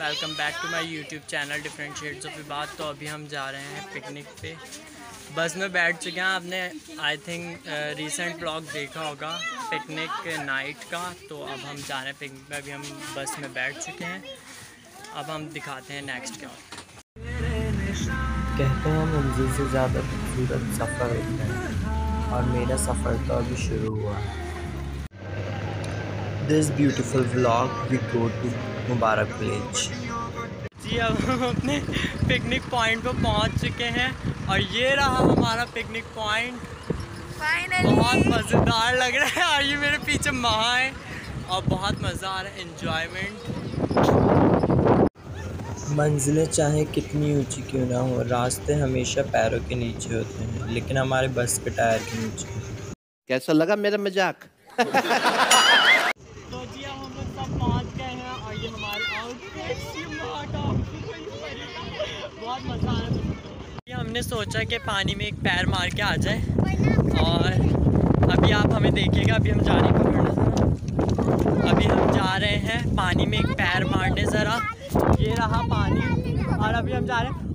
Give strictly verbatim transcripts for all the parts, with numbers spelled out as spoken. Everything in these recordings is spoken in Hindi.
Welcome back to my YouTube channel different shades of विवाद। तो अभी हम जा रहे हैं पिकनिक पे। बस में बैठ चुके हैं। आपने आई थिंक रीसेंट ब्लॉग देखा होगा पिकनिक नाइट का। तो अब हम जा रहे हैं पिकनिक पे। अभी हम बस में बैठ चुके हैं। अब हम दिखाते हैं नेक्स्ट क्या होता है। कहते हैं मंजिल से ज़्यादा खूबसूरत सफ़र होता है, और मेरा सफ़र तो अभी शुरू हुआ है। This beautiful vlog we go to Mubarak village. जी अब हम अपने पिकनिक पॉइंट पर पहुंच चुके हैं और ये रहा हमारा पिकनिक पॉइंट। फाइनली बहुत मज़ेदार लग रहा है और ये मेरे पीछे माँ है और बहुत मज़ा आ रहा है, एंजॉयमेंट। मंजिलें चाहे कितनी ऊंची क्यों ना हो, रास्ते हमेशा पैरों के नीचे होते हैं, लेकिन हमारे बस के टायर के नीचे। कैसा लगा मेरा मजाक? तो जी अब हम लोग सब पहुंच गए हैं और ये हमारे आउटफिट्स, बहुत मज़ा आ रहा है। ये हमने सोचा कि पानी में एक पैर मार के आ जाए और अभी आप हमें देखिएगा। अभी हम जाने का करना ज़रा। अभी हम जा रहे हैं पानी में एक पैर मारने ज़रा। ये रहा पानी और अभी हम जा रहे हैं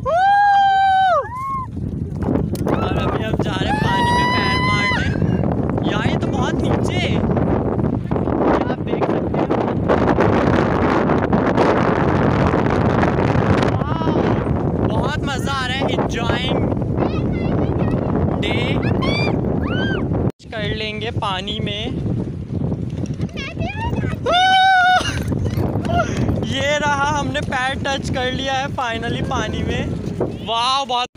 और अभी हम जा रहे हैं पानी में पैर मारने। यार ये तो बहुत नीचे है, आप देख सकते हैं। बहुत मज़ा आ रहा है, एंजॉइंग डे। कर लेंगे पानी में। ये रहा, हमने पैर टच कर लिया है फाइनली पानी में। वाह बहुत।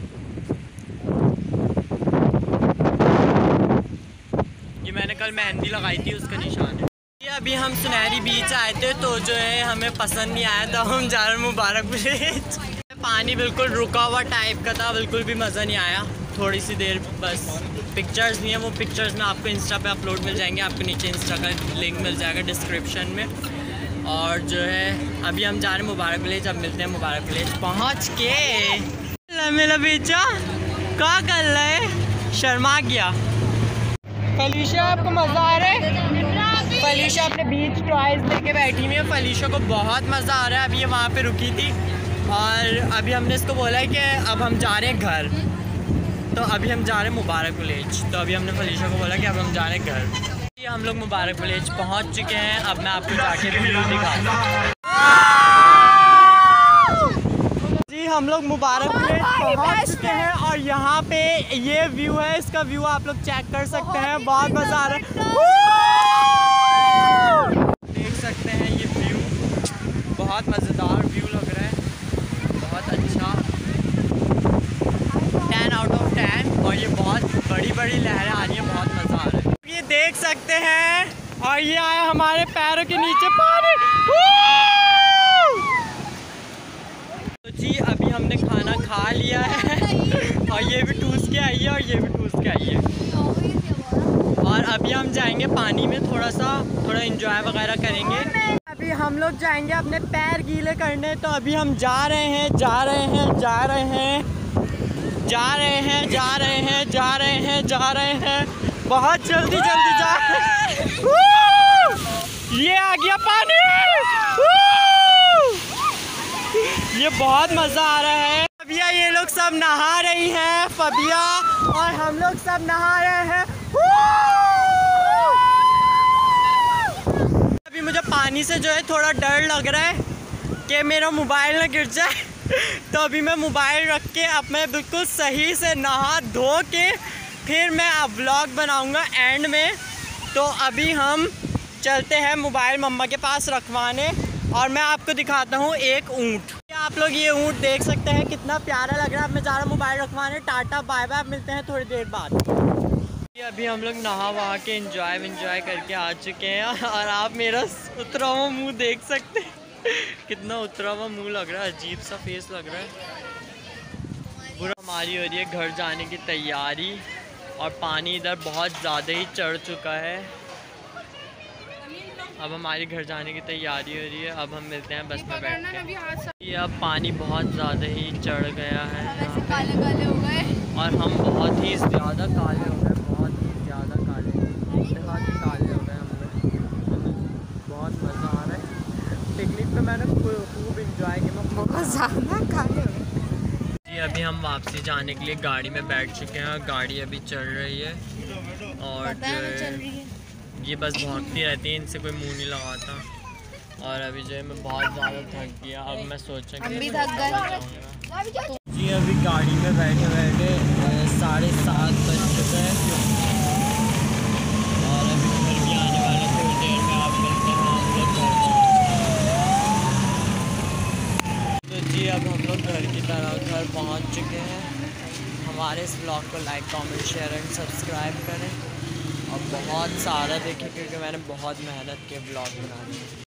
ये मैंने कल मेहंदी लगाई थी, उसका निशान है। ये अभी हम सुनहरी बीच आए थे तो जो है हमें पसंद नहीं आया, तो हम जा रहे हैं मुबारक विलेज। पानी बिल्कुल रुका हुआ टाइप का था, बिल्कुल भी मज़ा नहीं आया। थोड़ी सी देर बस। पिक्चर्स नहीं है, वो पिक्चर्स में आपको इंस्टा पे अपलोड मिल जाएंगे। आपको नीचे इंस्टा का लिंक मिल जाएगा डिस्क्रिप्शन में। और जो है अभी हम जा रहे हैं मुबारक विलेज। अब मिलते हैं मुबारक विलेज पहुंच के। मेरा बेचा क्या कर रहा है, शर्मा गया। फलीशा आपको मज़ा आ रहा है? फलीशा अपने बीच टॉयज लेके बैठी हुई है। फलीशा को बहुत मज़ा आ रहा है। अभी ये वहाँ पे रुकी थी और अभी हमने इसको बोला है कि अब हम जा रहे हैं घर। तो अभी हम जा रहे हैं मुबारक विलेज। तो अभी हमने फलीशा को बोला कि अब हम जा रहे हैं घर। ये हम लोग मुबारक विलेज पहुंच चुके हैं। अब मैं आपको जाके व्यू दिखाता हूँ। जी हम लोग मुबारक विलेज पहुंच चुके हैं और यहाँ पे ये व्यू है। इसका व्यू आप लोग चेक कर सकते हैं। बहुत मज़ा आ रहा है, देख सकते हैं ये व्यू। बहुत मज़ेदार व्यू लग रहा है, बहुत अच्छा। Ten out of ten. और ये बहुत बड़ी बड़ी लहरें आ रही हैं, बहुत मज़ा आ रहा है। ये देख सकते हैं और ये आया हमारे पैरों के नीचे पानी। तो जी अभी हमने खाना खा लिया है और ये भी ठूस के आई है और ये भी ठूस के आई है। और अभी हम जाएंगे पानी में, थोड़ा सा थोड़ा एंजॉय वगैरह करेंगे। अभी हम लोग जाएंगे अपने पैर गीले करने। तो अभी हम जा रहे हैं जा रहे हैं जा रहे हैं जा रहे हैं जा रहे हैं जा रहे हैं जा रहे हैं बहुत जल्दी जल्दी जा रहे हैं। ये आ गया पानी। ये बहुत मज़ा आ रहा है। फबिया ये लोग सब नहा रही हैं, फबिया और हम लोग सब नहा रहे हैं। अभी मुझे पानी से जो है थोड़ा डर लग रहा है कि मेरा मोबाइल ना गिर जाए। तो अभी मैं मोबाइल रख के अब मैं बिल्कुल सही से नहा धो के फिर मैं अब व्लॉग बनाऊंगा एंड में। तो अभी हम चलते हैं मोबाइल मम्मा के पास रखवाने और मैं आपको दिखाता हूँ एक ऊँट। आप लोग ये ऊँट देख सकते हैं, कितना प्यारा लग रहा है। अब मैं जा रहा हूँ मोबाइल रखवाने। टाटा बाय बाय, मिलते हैं थोड़ी देर बाद। अभी हम लोग नहा वहा के एंजॉय एंजॉय करके आ चुके हैं और आप मेरा उतरा हुआ मुँह देख सकते हैं। कितना उतरा हुआ मुँह लग रहा है, अजीब सा फेस लग रहा है पूरा। हमारी हो रही है घर जाने की तैयारी और पानी इधर बहुत ज़्यादा ही चढ़ चुका है। अब हमारी घर जाने की तैयारी हो रही है। अब हम मिलते हैं बस में बैठ के। ये अब पानी बहुत ज़्यादा ही चढ़ गया है काले काले हो गए और हम बहुत ही ज़्यादा काले हो गए, बहुत ही ज़्यादा काले बहुत ही काले हो गए हम लोग। बहुत मज़ा आ रहा है। पिकनिक पे मैंने खूब इंजॉय ज़्यादा काले हो। जी अभी हम वापसी जाने के लिए गाड़ी में बैठ चुके हैं। गाड़ी अभी चल रही है और पता है ना चल रही है। ये बस भागती रहती है, इनसे कोई मुंह नहीं लगाता। और अभी जो है मैं बहुत ज़्यादा थक गया। अब मैं सोचा कि हम भी मैं थक गए। जाऊँगा। जी अभी गाड़ी में बैठे बैठे साढ़े सात बज चुके हैं और अभी घर भी आने वाले थोड़ी देर में। आप मिलते हैं हम लोग पहुँचे। तो जी अब हम लोग घर की तरह घर पहुँच चुके हैं। हमारे इस ब्लॉग को like comment share and subscribe करें और बहुत सारा देखें क्योंकि मैंने बहुत मेहनत के ब्लॉग बनाने हैं।